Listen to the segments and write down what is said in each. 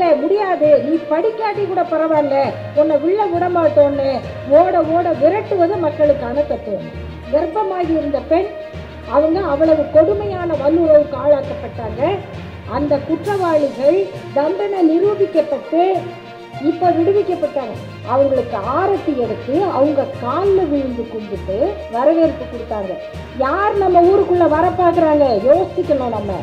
முடியாது, நீ படிக்காட்டி கூட பரவாயில்ல, உன்னை விழ விட மாட்டோன்னு ஓட ஓட விரட்டுவது மக்களுக்கான தத்துவம். கர்ப்பமாகி இருந்த பெண் அவங்க அவ்வளவு கொடுமையான வல்லுறவுக்கு ஆளாக்கப்பட்டாங்க. அந்த குற்றவாளிகள் தண்டனை நிரூபிக்கப்பட்டு இப்ப விடுவிக்கப்பட்டாங்க. அவங்களுக்கு ஆரத்தி எடுத்து அவங்க காலில் விழுந்து கும்பிட்டு வரவேற்பு கொடுத்தாங்க. யார் நம்ம ஊருக்குள்ள வர பாக்குறாங்க? யோசிக்கணும். நம்ம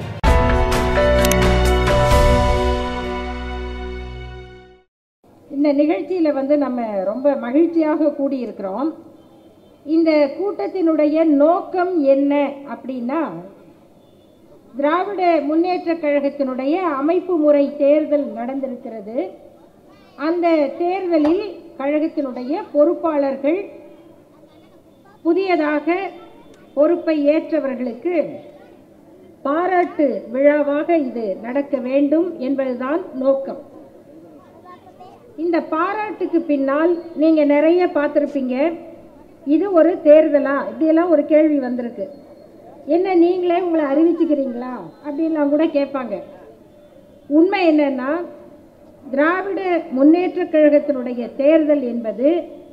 இந்த நிகழ்ச்சியில நம்ம ரொம்ப மகிழ்ச்சியாக கூடியிருக்கிறோம். இந்த கூட்டத்தினுடைய நோக்கம் என்ன அப்படின்னா, திராவிட முன்னேற்ற கழகத்தினுடைய அமைப்பு முறை தேர்தல் நடந்திருக்கிறது. அந்த தேர்தலில் கழகத்தினுடைய பொறுப்பாளர்கள் புதியதாக பொறுப்பை ஏற்றவர்களுக்கு பாராட்டு விழாவாக இது நடக்க வேண்டும் என்பதுதான் நோக்கம். இந்த பாராட்டுக்கு பின்னால் நீங்க நிறைய பார்த்திருப்பீங்க. இது ஒரு தேர்தலா இப்படியெல்லாம் ஒரு கேள்வி வந்திருக்கு. என்ன நீங்களே உங்களை அறிவிச்சுக்கிறீங்களா அப்படின்லாம் கூட கேட்பாங்க. உண்மை என்னன்னா, திராவிட முன்னேற்ற கழகத்தினுடைய தேர்தல் என்பது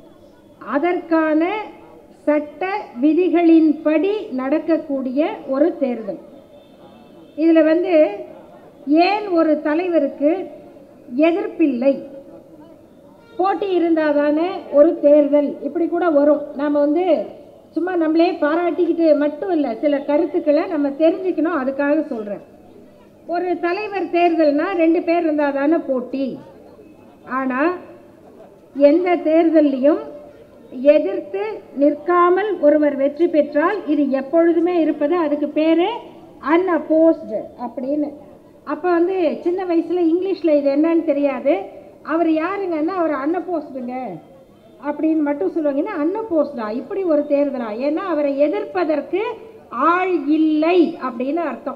அதற்கான சட்ட விதிகளின்படி நடக்கக்கூடிய ஒரு தேர்தல். இதுல ஏன் ஒரு தலைவருக்கு எதிர்ப்பில்லை, போட்டி இருந்தாதானே ஒரு தேர்தல் இப்படி கூட வரும். நாம சும்மா நம்மளே பாராட்டிக்கிட்டு மட்டும் இல்லை, சில கருத்துக்களை நம்ம தெரிஞ்சுக்கணும். அதுக்காக சொல்றேன். ஒரு தலைவர் தேர்தல்னா 2 பேர் இருந்தாதானே போட்டி. ஆனா எந்த தேர்தலையும் எதிர்த்து நிற்காமல் ஒருவர் வெற்றி பெற்றால் இது எப்பொழுதுமே இருப்பது. அதுக்கு பேரு அன்அப்போஸ்டு அப்படின்னு. அப்ப சின்ன வயசுல இங்கிலீஷ்ல இது என்னன்னு தெரியாது. அவர் யாருங்கன்னா அவர் அன்அப்போஸ்டுங்க அப்படின்னு மட்டும் சொல்லுவாங்கன்னா, அன்அப்போஸ்டா இப்படி ஒரு தேர்தலா? ஏன்னா அவரை எதிர்ப்பதற்கு ஆள் இல்லை அப்படின்னு அர்த்தம்.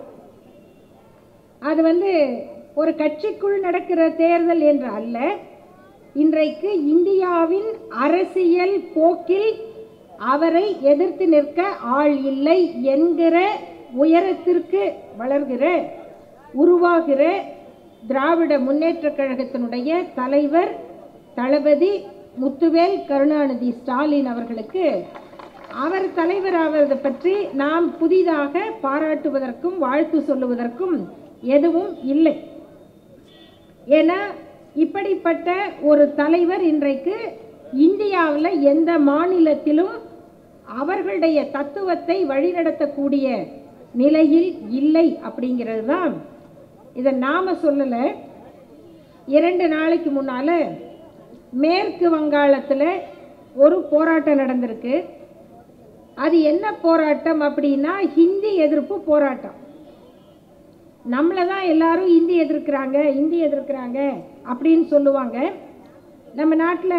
அது ஒரு கட்சிக்குள் நடக்கிற தேர்தல் என்று அல்ல. இன்றைக்கு இந்தியாவின் அரசியல் போக்கில் அவரை எதிர்த்து நிற்க ஆள் இல்லை என்கிற உயரத்திற்கு வளர்கிற உருவாகிற திராவிட முன்னேற்ற கழகத்தினுடைய தலைவர் தளபதி முத்துவேல் கருணாநிதி ஸ்டாலின் அவர்களுக்கு அவர் தலைவர் ஆவதை பற்றி நாம் புதிதாக பாராட்டுவதற்கும் வாழ்த்து சொல்லுவதற்கும் எதுவும் இல்லை. ஏன்னா இப்படிப்பட்ட ஒரு தலைவர் இன்றைக்கு இந்தியாவில் எந்த மாநிலத்திலும் அவர்களுடைய தத்துவத்தை வழிநடத்தக்கூடிய நிலையில் இல்லை அப்படிங்கிறது தான். இதை நாம சொல்லல. 2 நாளைக்கு முன்னால மேற்கு வங்காளத்தில் ஒரு போராட்டம் நடந்திருக்கு. அது என்ன போராட்டம் அப்படின்னா, ஹிந்தி எதிர்ப்பு போராட்டம். நம்மளை தான் எல்லாரும் ஹிந்தி எதிர்க்கிறாங்க அப்படின்னு சொல்லுவாங்க. நம்ம நாட்டில்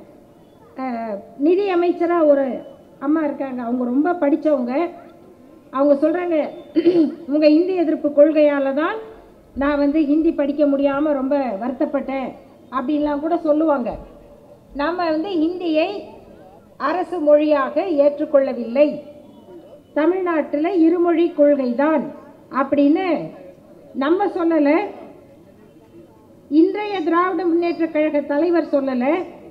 நிதி அமைச்சராக ஒரு அம்மா இருக்காங்க. அவங்க ரொம்ப படித்தவங்க. அவங்க சொல்கிறாங்க, உங்கள் ஹிந்தி எதிர்ப்பு கொள்கையால் தான் நான் ஹிந்தி படிக்க முடியாமல் ரொம்ப வருத்தப்பட்டேன் அப்படின்லாம் கூட சொல்லுவாங்க. நம்ம ஹிந்தியை அரசு மொழியாக ஏற்றுக்கொள்ளவில்லை, தமிழ்நாட்டில் இருமொழி கொள்கை தான் அப்படின்னு நம்ம சொல்லலை. இன்றைய திராவிட முன்னேற்ற கழக தலைவர் சொல்லலை.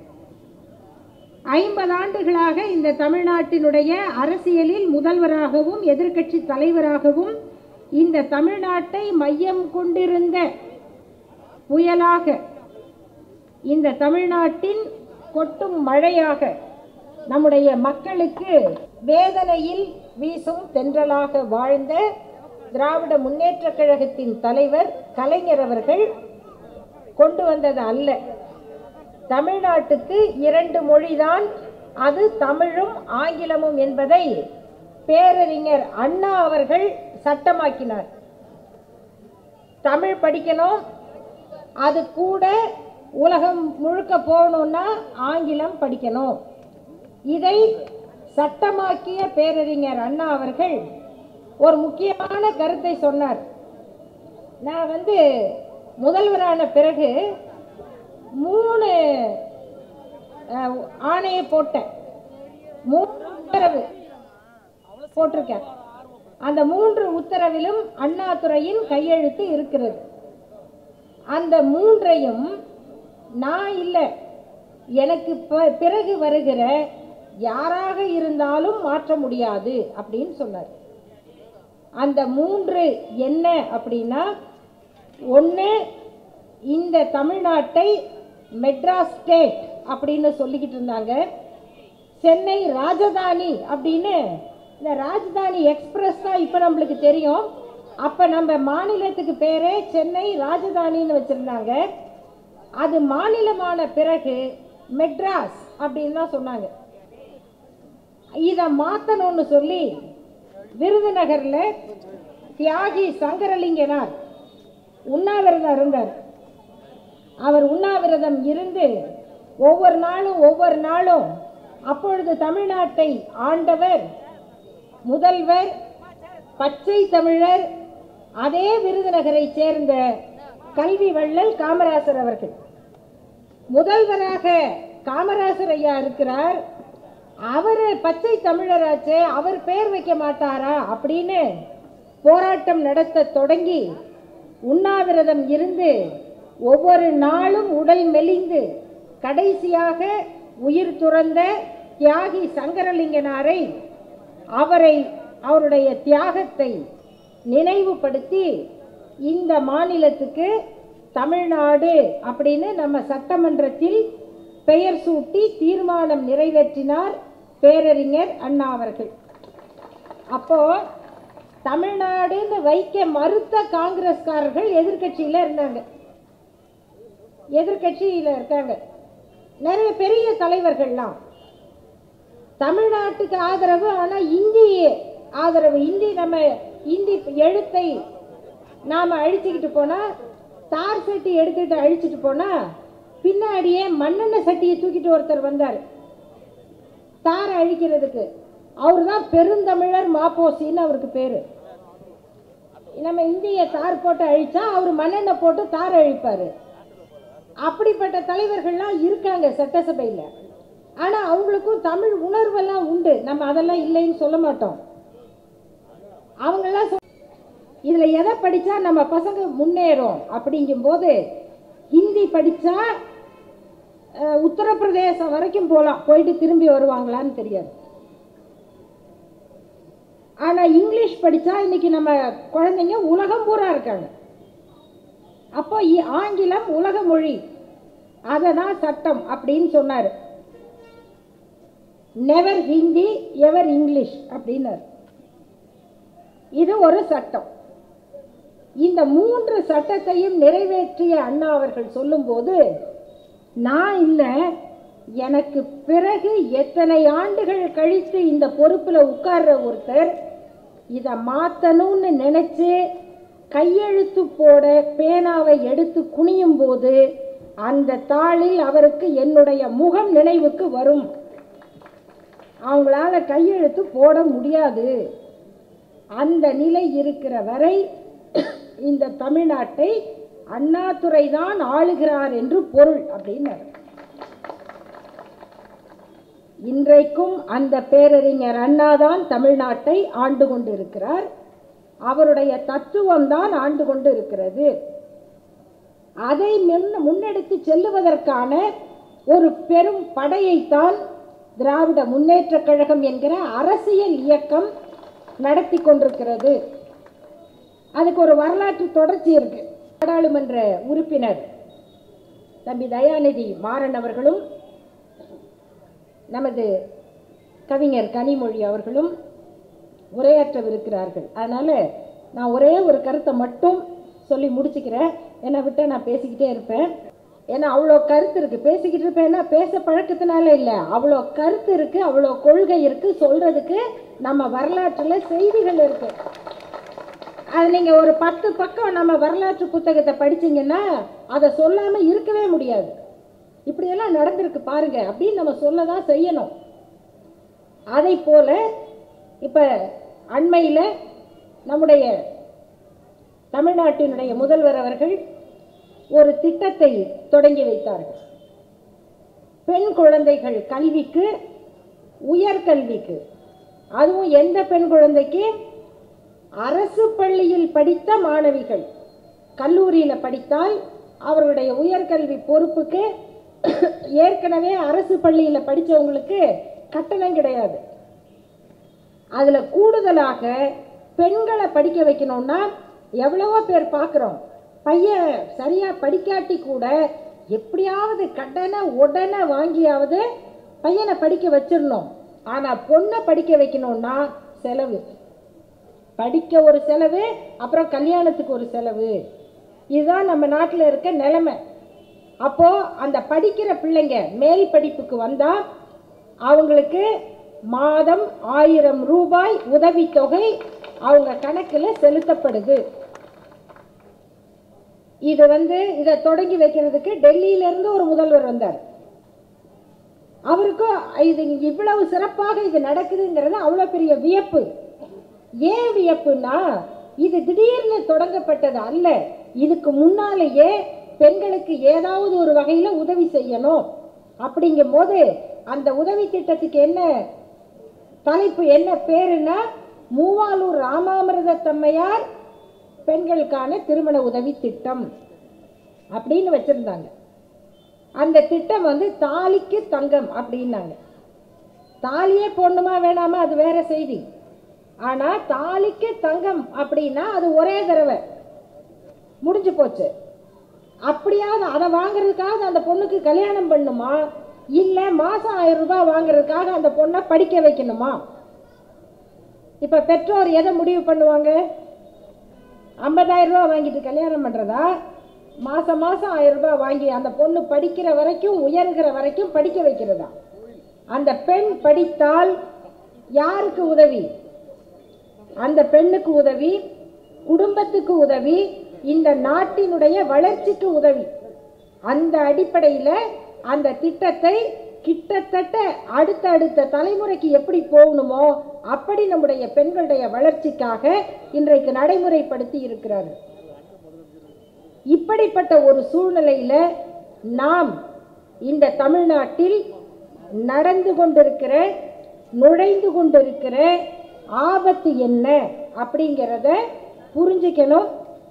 50 ஆண்டுகளாக இந்த தமிழ்நாட்டினுடைய அரசியலில் முதல்வராகவும் எதிர்க்கட்சி தலைவராகவும் இந்த தமிழ்நாட்டை மையம் கொண்டிருந்த புயலாக, இந்த தமிழ்நாட்டின் கொட்டும் மழையாக, நம்முடைய மக்களுக்கு வேதனையில் வீசும் தென்றலாக வாழ்ந்த திராவிட முன்னேற்ற கழகத்தின் தலைவர் கலைஞர் அவர்கள் கொண்டு வந்தது அல்ல. தமிழ்நாட்டுக்கு 2 மொழிதான், அது தமிழும் ஆங்கிலமும் என்பதை பேரறிஞர் அண்ணா அவர்கள் சட்டமாக்கினார். தமிழ் படிக்கணும், அது கூட உலகம் முழுக்க போகணும்னா ஆங்கிலம் படிக்கணும். இதை சட்டமாக்கிய பேரறிஞர் அண்ணா அவர்கள் ஒரு முக்கியமான கருத்தை சொன்னார். நான் முதல்வரான பிறகு 3 ஆணையை போட்டேன், 3 உத்தரவு போட்டிருக்கேன். அந்த 3 உத்தரவிலும் அண்ணாதுரையின் கையெழுத்து இருக்கிறது. அந்த மூன்றையும் நான் இல்லை, எனக்கு பிறகு வருகிற யாராக இருந்தாலும் மாற்ற முடியாது அப்படின்னு சொன்னார். அந்த மூன்று என்ன அப்படின்னா, ஒன்று, இந்த தமிழ்நாட்டை மெட்ராஸ் ஸ்டேட் அப்படின்னு சொல்லிக்கிட்டு இருந்தாங்க. சென்னை ராஜதானி அப்படின்னு, இந்த ராஜதானி எக்ஸ்பிரஸ் தான் இப்போ நம்மளுக்கு தெரியும். அப்போ நம்ம மாநிலத்துக்கு பேரே சென்னை ராஜதானின்னு வச்சுருந்தாங்க. அது மாநிலமான பிறகு மெட்ராஸ் அப்படின்னு தான் சொன்னாங்க. இதை மாற்றணும்னு சொல்லி விருதுநகரில் தியாகி சங்கரலிங்கனார் உண்ணாவிரதம் இருந்தார். அவர் உண்ணாவிரதம் இருந்து ஒவ்வொரு நாளும் அப்பொழுது தமிழ்நாட்டை ஆண்டவர் முதல்வர் பச்சை தமிழர் அதே விருதுநகரை சேர்ந்த கல்வி வள்ளல் காமராசர் அவர்கள். முதல்வராக காமராசர் ஐயா இருக்கிறார். அவர் பச்சை தமிழராச்சே, அவர் பெயர் வைக்க மாட்டாரா அப்படின்னு போராட்டம் நடத்த தொடங்கி உண்ணாவிரதம் இருந்து ஒவ்வொரு நாளும் உடல் மெலிந்து கடைசியாக உயிர் துறந்த தியாகி சங்கரலிங்கனாரை அவருடைய தியாகத்தை நினைவுபடுத்தி இந்த மாநிலத்துக்கு தமிழ்நாடு அப்படின்னு நம்ம சட்டமன்றத்தில் பெயர் சூட்டி தீர்மானம் நிறைவேற்றினார் பேரறிஞர் அண்ணா அவர்கள். அப்போ தமிழ்நாடுன்னு வைக்க மறுத்த காங்கிரஸ்காரர்கள் எதிர்கட்சியில் இருக்காங்க. நிறைய பெரிய தலைவர்கள்லாம் தமிழ்நாட்டுக்கு ஆதரவு, ஆனால் இந்தி ஆதரவு. இந்தி எழுத்தை நாம் அழிச்சுக்கிட்டு போனால், தார் சட்டி எடுத்துக்கிட்டு அழிச்சிட்டு போனால், பின்னாடியே மண்ணெண்ணெய் சட்டியை தூக்கிட்டு ஒருத்தர் வந்தார் தாரை அழிக்கிறதுக்கு. அவர் தான் பெருந்தமிழர் மாப்போசின்னு அவருக்கு பேர். நம்ம இந்திய தார் போட்டு அழிச்சா அவர் மண்ணெண்ணெய் போட்டு தார் அழிப்பார். அப்படிப்பட்ட தலைவர்கள்லாம் இருக்காங்க சட்டசபையில். ஆனால் அவங்களுக்கும் தமிழ் உணர்வெல்லாம் உண்டு, நம்ம அதெல்லாம் இல்லைன்னு சொல்ல மாட்டோம். அவங்கெல்லாம் இதில் எதை படித்தா நம்ம பசங்க முன்னேறும் அப்படிங்கும்போது, ஹிந்தி படித்தா உத்தரப்பிரதேசம் வரைக்கும் போகலாம், போயிட்டு திரும்பி வருவாங்களான்னு தெரியாது. ஆனால் இங்கிலீஷ் படித்தா இன்னைக்கு நம்ம குழந்தைங்க உலகம் பூரா இருக்காங்க. அப்போ ஆங்கிலம் உலக மொழி, அதை தான் சட்டம் அப்படின்னு சொன்னார். நெவர் ஹிந்தி எவர் இங்கிலீஷ் அப்படின்னார். இது ஒரு சட்டம். இந்த மூன்று சட்டத்தையும் நிறைவேற்றிய அண்ணா அவர்கள் சொல்லும்போது, நான் இல்லை, எனக்கு பிறகு எத்தனை ஆண்டுகள் கழித்து இந்த பொறுப்பில் உட்கார்ற ஒருத்தர் இதை மாற்றணும்னு நினைச்சு கையெழுத்து போட பேனாவை எடுத்து குனியும் போது அந்த தாளில் அவருக்கு என்னுடைய முகம் நினைவுக்கு வரும். அவங்களால கையெழுத்து போட முடியாது. அந்த நிலை இருக்கிற வரை இந்த தமிழ்நாட்டை அண்ணாதுரை தான் ஆளுகிறார் என்று பொருள் அப்படின்னார். இன்றைக்கும் அந்த பேரறிஞர் அண்ணா தான் தமிழ்நாட்டை ஆண்டு கொண்டு இருக்கிறார். அவருடைய தத்துவம் தான் ஆண்டு கொண்டு இருக்கிறது. அதை முன்னெடுத்து செல்லுவதற்கான ஒரு பெரும் படையைத்தான் திராவிட முன்னேற்ற கழகம் என்கிற அரசியல் இயக்கம் நடத்தி கொண்டிருக்கிறது. அதுக்கு ஒரு வரலாற்று தொடர்ச்சி இருக்கு. நாடாளுமன்ற உறுப்பினர் தம்பி தயாநிதி மாறன் அவர்களும் நமது கவிஞர் கனிமொழி அவர்களும் உரையாற்றவிருக்கிறார்கள். அதனால நான் ஒரே ஒரு கருத்தை மட்டும் சொல்லி முடிச்சுக்கிறேன். என்னை விட்டு நான் பேசிக்கிட்டே இருப்பேன். ஏன்னா அவ்வளோ கருத்து இருக்கு. பேசிக்கிட்டு இருப்பேன்னா பேச பழக்கத்தினால இல்லை, அவ்வளோ கருத்து இருக்கு, அவ்வளோ கொள்கை இருக்கு, சொல்றதுக்கு நம்ம வரலாற்றில் செய்திகள் இருக்கு. அது நீங்கள் ஒரு 10 பக்கம் நம்ம வரலாற்று புத்தகத்தை படிச்சிங்கன்னா அதை சொல்லாமல் இருக்கவே முடியாது. இப்படியெல்லாம் நடந்திருக்கு பாருங்க அப்படின்னு நம்ம சொல்ல தான் செய்யணும். அதை போல இப்போ அண்மையில் நம்முடைய தமிழ்நாட்டினுடைய முதல்வர் அவர்கள் ஒரு திட்டத்தை தொடங்கி வைத்தார்கள். பெண் குழந்தைகள் கல்விக்கு, உயர்கல்விக்கு, அதுவும் எந்த பெண் குழந்தைக்கு, அரசு பள்ளியில் படித்த மாணவிகள் கல்லூரியில் படித்தால் அவருடைய உயர்கல்வி பொறுப்புக்கு ஏற்கனவே அரசு பள்ளியில் படித்தவங்களுக்கு கட்டணம் கிடையாது. அதில் கூடுதலாக பெண்களை படிக்க வைக்கணும்னா எவ்வளவோ பேர் பார்க்குறோம். பையன் சரியாக படிக்காட்டி கூட எப்படியாவது கடனை உடனே வாங்கியாவது பையனை படிக்க வச்சிடணும். ஆனால் பொண்ணை படிக்க வைக்கணும்னா செலவு, படிக்க ஒரு செலவு, அப்புறம் கல்யாணத்துக்கு ஒரு செலவு. இதுதான் நம்ம நாட்டில் இருக்க நிலைமை. அப்போது அந்த படிக்கிற பிள்ளைங்க மேல் படிப்புக்கு வந்தால் அவங்களுக்கு மாதம் 1000 ரூபாய் உதவித்தொகை அவங்க கணக்கில் செலுத்தப்படுது. இதை தொடங்கி வைக்கிறதுக்கு டெல்லியிலேருந்து ஒரு முதல்வர் வந்தார். அவருக்கும் இது இவ்வளவு சிறப்பாக இது நடக்குதுங்கிறது அவ்வளோ பெரிய வியப்பு. ஏன் வியப்புன்னா, இது திடீர்னு தொடங்கப்பட்டது அல்ல. இதுக்கு முன்னாலேயே பெண்களுக்கு ஏதாவது ஒரு வகையில் உதவி செய்யணும். அப்படிங்கும் போது அந்த உதவி திட்டத்துக்கு என்ன தலைப்பு, என்ன பேருன்னா, மூவாலூர் ராமாமிர்த தம்மையார் பெண்களுக்கான திருமண உதவி திட்டம் அப்படின்னு வச்சிருந்தாங்க. அந்த திட்டம் தாலிக்கு தங்கம் அப்படின்னாங்க. தாலியே போடணுமா வேணாமா அது வேற செய்தி. ஆனால் தாலிக்கு தங்கம் அப்படின்னா அது ஒரே தடவை முடிஞ்சு போச்சு. அப்படியாவது அதை வாங்குறதுக்காக அந்த பொண்ணுக்கு கல்யாணம் பண்ணுமா, இல்லை மாதம் 1000 ரூபாய் வாங்குறதுக்காக அந்த பொண்ணை படிக்க வைக்கணுமா? இப்போ பெற்றோர் எதை முடிவு பண்ணுவாங்க? 50,000 ரூபா வாங்கிட்டு கல்யாணம் பண்ணுறதா, மாதம் மாதம் 1000 ரூபாய் வாங்கி அந்த பொண்ணு படிக்கிற வரைக்கும், உயர்கிற வரைக்கும் படிக்க வைக்கிறதா? அந்த பெண் படித்தால் யாருக்கு உதவி? அந்த பெண்ணுக்கு உதவி, குடும்பத்துக்கு உதவி, இந்த நாட்டினுடைய வளர்ச்சிக்கு உதவி. அந்த அடிப்படையில் அந்த திட்டத்தை கிட்டத்தட்ட அடுத்த தலைமுறைக்கு எப்படி போகணுமோ அப்படி நம்முடைய பெண்களுடைய வளர்ச்சிக்காக இன்றைக்கு நடைமுறைப்படுத்தி இருக்கிறார்கள். இப்படிப்பட்ட ஒரு சூழ்நிலையில் நாம் இந்த தமிழ்நாட்டில் நடந்து கொண்டிருக்கிற, நுழைந்து கொண்டிருக்கிற ஆபத்து என்ன அப்படிங்கிறத புரிஞ்சுக்கணும்.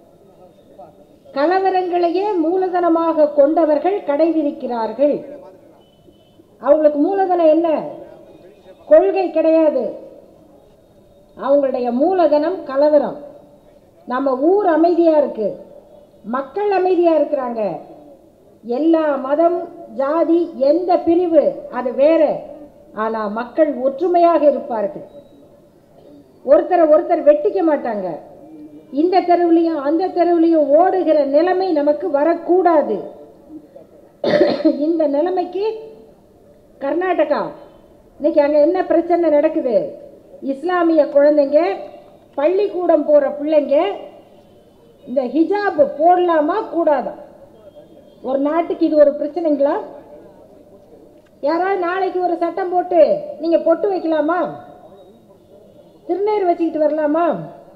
கலவரங்களையே மூலதனமாக கொண்டவர்கள் கடைபிடிக்கிறார்கள். அவங்களுக்கு மூலதனம் என்ன? கொள்கை கிடையாது. அவங்களுடைய மூலதனம் கலவரம். நம்ம ஊர் அமைதியா இருக்கு, மக்கள் அமைதியா இருக்கிறாங்க. எல்லா மதம், ஜாதி, எந்த பிரிவு அது வேற, ஆனா மக்கள் ஒற்றுமையாக இருப்பார்கள். ஒருத்தர் வெட்டிக்க மாட்டாங்க. இந்த தெருவிலையும் அந்த தெருவிலையும் ஓடுகிற நிலைமை நமக்கு வரக்கூடாது. இந்த நிலைமைக்கு கர்நாடகா இன்னைக்கு அங்கே என்ன பிரச்சனை நடக்குது? இஸ்லாமிய குழந்தைங்க, பள்ளிக்கூடம் போகிற பிள்ளைங்க இந்த ஹிஜாப் போடலாமா கூடாதா? ஒரு நாட்டுக்கு இது ஒரு பிரச்சனைங்களா? யாராவது நாளைக்கு ஒரு சட்டம் போட்டு நீங்கள் பொட்டு வைக்கலாமா, திருநீர் வச்சுக்கிட்டு வரலாமா,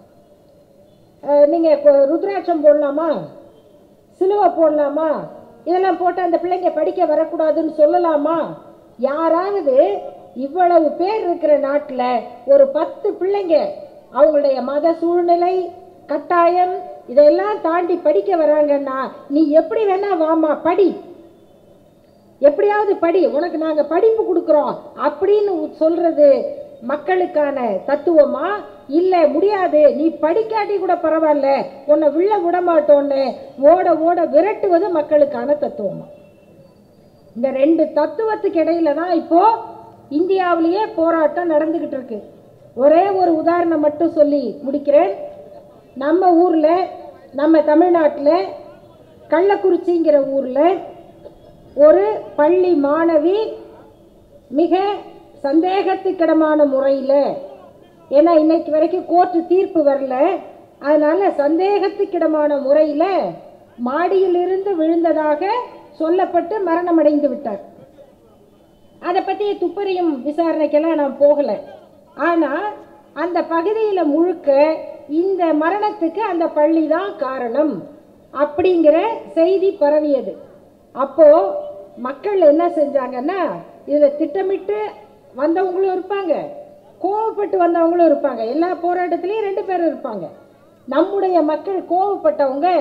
நீங்கள் ருத்ராட்சம் போடலாமா, சிலுவை போடலாமா, இதெல்லாம் போட்டு அந்த பிள்ளைங்க படிக்க வரக்கூடாதுன்னு சொல்லலாமா? யாராவது இவ்வளவு பேர் இருக்கிற நாட்டில் ஒரு 10 பிள்ளைங்க அவங்களுடைய மத சூழ்நிலை, கட்டாயம் இதெல்லாம் தாண்டி படிக்க வராங்கன்னா, நீ எப்படி வேணா வாமா படி, எப்படியாவது படி, உனக்கு நாங்கள் படிப்பு கொடுக்குறோம் அப்படின்னு சொல்றது மக்களுக்கான தத்துவமா? இல்லை, முடியாது, நீ படிக்காட்டி கூட பரவாயில்ல, உன்னை விழ விட மாட்டோன்னு ஓட விரட்டுவது மக்களுக்கான தத்துவமா? இந்த 2 தத்துவத்துக்கு இடையில தான் இப்போ இந்தியாவிலேயே போராட்டம் நடந்துகிட்டு இருக்கு. ஒரே ஒரு உதாரணம் மட்டும் சொல்லி முடிக்கிறேன். நம்ம ஊரில், நம்ம தமிழ்நாட்டில் கள்ளக்குறிச்சிங்கிற ஊரில் ஒரு பள்ளி மாணவி மிக சந்தேகத்துக்கிடமான முறையில், ஏன்னா இன்னைக்கு வரைக்கும் கோர்ட்டு தீர்ப்பு வரல, அதனால சந்தேகத்துக்கிடமான முறையில் மாடியிலிருந்து விழுந்ததாக சொல்லப்பட்டு மரணம் அடைந்து விட்டார். அதை பற்றி துப்பறியும் விசாரணைக்கெல்லாம் நான் போகலை. ஆனால் அந்த பகுதியில் முழுக்க இந்த மரணத்துக்கு அந்த பள்ளி தான் காரணம் அப்படிங்கிற செய்தி பரவியது. அப்போது மக்கள் என்ன செஞ்சாங்கன்னா, இதில் திட்டமிட்டு வந்தவங்களும் இருப்பாங்க, கோவப்பட்டு வந்தவங்களும் இருப்பாங்க. எல்லா போராட்டத்திலையும் 2 பேரும் இருப்பாங்க. நம்முடைய மக்கள் கோவப்பட்டவங்க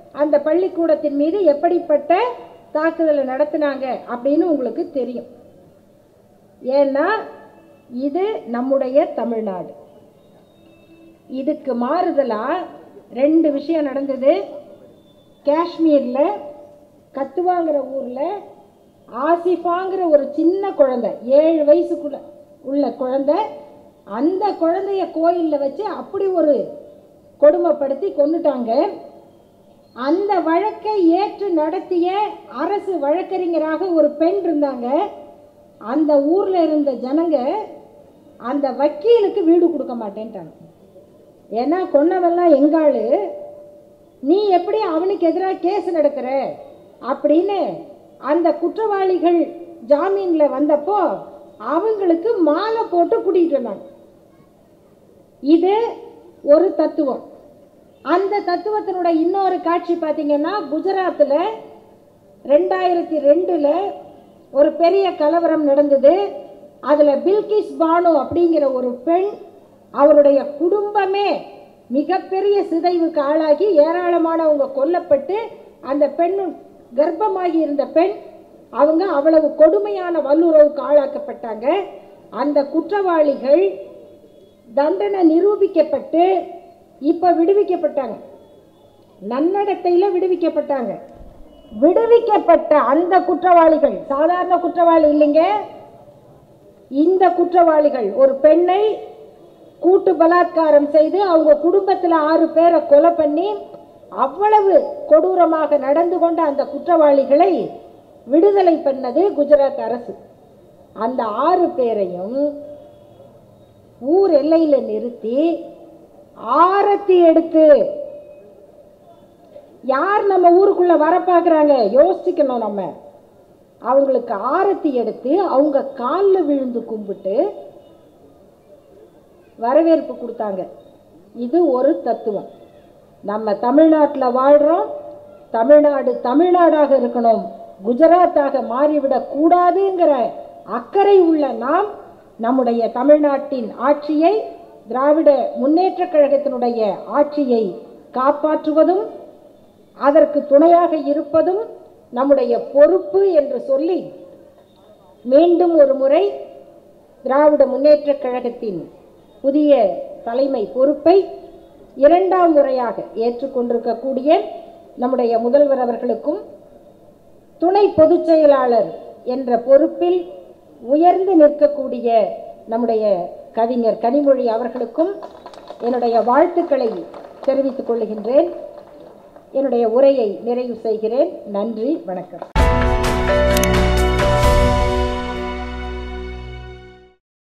அந்த பள்ளிக்கூடத்தின் மீது எப்படிப்பட்ட தாக்குதலை நடத்தினாங்க அப்படின்னு உங்களுக்கு தெரியும். ஏன்னா இது நம்முடைய தமிழ்நாடு. இதுக்கு மாறுதலா 2 விஷயம் நடந்தது. காஷ்மீரில் கத்துவாங்கிற ஊரில் ஆசிஃபாங்கிற ஒரு சின்ன குழந்தை, 7 வயசுக்குள்ள உள்ள குழந்தை, அந்த குழந்தைய கோயிலில் வச்சு அப்படி ஒரு கொடுமைப்படுத்தி கொன்னுட்டாங்க. அந்த வழக்கை ஏற்று நடத்திய அரசு வழக்கறிஞராக ஒரு பெண் இருந்தாங்க. அந்த ஊரில் இருந்த ஜனங்க அந்த வக்கீலுக்கு வீடு கொடுக்க மாட்டேன்ட்டாங்க. ஏன்னா கொன்னவெல்லாம் எங்காளு, நீ எப்படி அவனுக்கு எதிராக கேஸ் நடத்துகிற அப்படின்னு அந்த குற்றவாளிகள் ஜாமீனில் வந்தப்போ அவங்களுக்கு மாலை போட்டு கூட்டிகிட்டு வந்தாங்க. இது ஒரு தத்துவம். அந்த தத்துவத்தினுடைய இன்னொரு காட்சி பார்த்தீங்கன்னா, குஜராத்தில் 2002 ஒரு பெரிய கலவரம் நடந்தது. அதில் பில்கிஸ் பானு அப்படிங்கிற ஒரு பெண், அவருடைய குடும்பமே மிகப்பெரிய சிதைவுக்கு ஆளாகி ஏராளமானவங்க கொல்லப்பட்டு, அந்த பெண் கர்ப்பமாகி இருந்த பெண் அவங்க அவ்வளவு கொடுமையான வல்லுறவுக்கு ஆளாக்கப்பட்டாங்க. அந்த குற்றவாளிகள் தண்டனை நிரூபிக்கப்பட்டு இப்போ விடுவிக்கப்பட்டாங்க. நன்னடத்தையில் விடுவிக்கப்பட்டாங்க. விடுவிக்கப்பட்ட அந்த குற்றவாளிகள் சாதாரண குற்றவாளி இல்லைங்க. இந்த குற்றவாளிகள் ஒரு பெண்ணை கூட்டு பலாத்காரம் செய்து அவங்க குடும்பத்தில் 6 பேரை கொலை பண்ணி அவ்வளவு கொடூரமாக நடந்து கொண்ட அந்த குற்றவாளிகளை விடுதலை பண்ணது குஜராத் அரசு. அந்த 6 பேரையும் ஊர் எல்லையில் நிறுத்தி ஆரத்தி எடுத்து, யார் நம்ம ஊருக்குள்ள வர பார்க்குறாங்க யோசிக்கணும். நம்ம அவங்களுக்கு ஆரத்தி எடுத்து அவங்க காலில் விழுந்து கும்பிட்டு வரவேற்பு கொடுத்தாங்க. இது ஒரு தத்துவம். நம்ம தமிழ்நாட்டில் வாழ்கிறோம். தமிழ்நாடு தமிழ்நாடாக இருக்கணும், குஜராத்தாக மாறிவிடக் கூடாதுங்கிற அக்கறை உள்ள நாம் நம்முடைய தமிழ்நாட்டின் ஆட்சியை, திராவிட முன்னேற்ற கழகத்தினுடைய ஆட்சியை காப்பாற்றுவதும் அதற்கு துணையாக இருப்பதும் நம்முடைய பொறுப்பு என்று சொல்லி, மீண்டும் ஒரு முறை திராவிட முன்னேற்ற கழகத்தின் புதிய தலைமை பொறுப்பை 2ஆம் முறையாக ஏற்றுக்கொண்டிருக்கக்கூடிய நம்முடைய முதல்வர் அவர்களுக்கும், துணை பொதுச் செயலாளர் என்ற பொறுப்பில் உயர்ந்து நிற்கக்கூடிய நம்முடைய கவிஞர் கனிமொழி அவர்களுக்கும் என்னுடைய வாழ்த்துக்களை தெரிவித்துக் கொள்கின்றேன். என்னுடைய உரையை நிறைவு செய்கிறேன். நன்றி, வணக்கம்.